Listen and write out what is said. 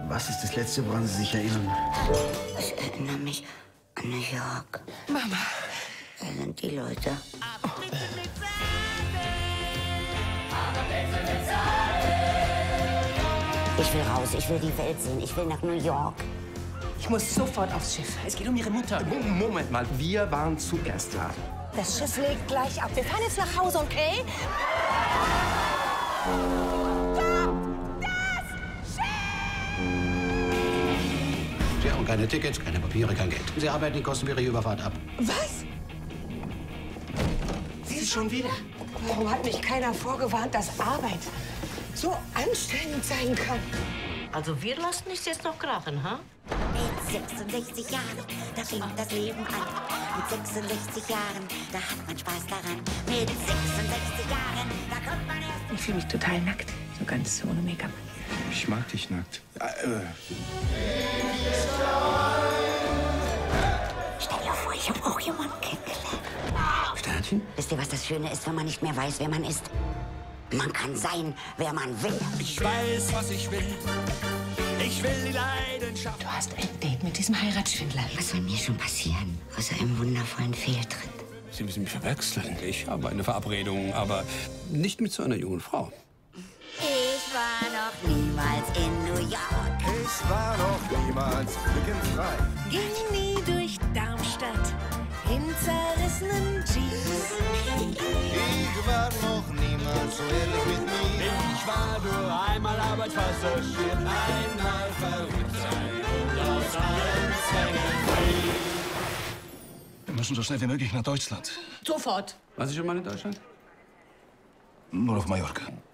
Was ist das Letzte, woran Sie sich erinnern? Ich erinnere mich an New York. Mama. Da sind die Leute. Ich will raus, ich will die Welt sehen, ich will nach New York. Ich muss sofort aufs Schiff. Es geht um Ihre Mutter. Moment mal, wir waren zuerst da. Das Schiff legt gleich ab. Wir fahren jetzt nach Hause, okay? Sie haben keine Tickets, keine Papiere, kein Geld. Sie arbeiten die Kosten für Ihre Überfahrt ab. Was? Sie ist schon wieder. Warum hat mich keiner vorgewarnt, dass Arbeit so anstrengend sein kann? Also wir lassen es jetzt noch krachen, ha? Mit 66 Jahren, da fängt das Leben an. Mit 66 Jahren, da hat man Spaß daran. Mit 66 Jahren, da kommt man erst... Ich fühle mich total nackt, so ganz ohne Make-up. Ich mag dich nackt. Stell dir vor, ich habe auch jemanden kennengelernt. Sternchen? Wisst ihr, was das Schöne ist, wenn man nicht mehr weiß, wer man ist? Man kann sein, wer man will. Ich weiß, was ich will. Ich will die Leidenschaft. Du hast ein Date mit diesem Heiratsschwindler. Was soll mir schon passieren, außer einem wundervollen Fehltritt? Sie müssen mich verwechseln. Ich habe eine Verabredung, aber nicht mit so einer jungen Frau. Ich war noch niemals in New York. Ich war noch niemals frei. Ging nie durch Darmstadt in zerrissenen Jeans. Ich war noch niemals so ehrlich mit mir. Ich war nur einmal Arbeitspassagier, einmal verrückt sein und aus allen Zwängen frei. Wir müssen so schnell wie möglich nach Deutschland. Sofort. Waren Sie schon mal in Deutschland? Nur auf Mallorca.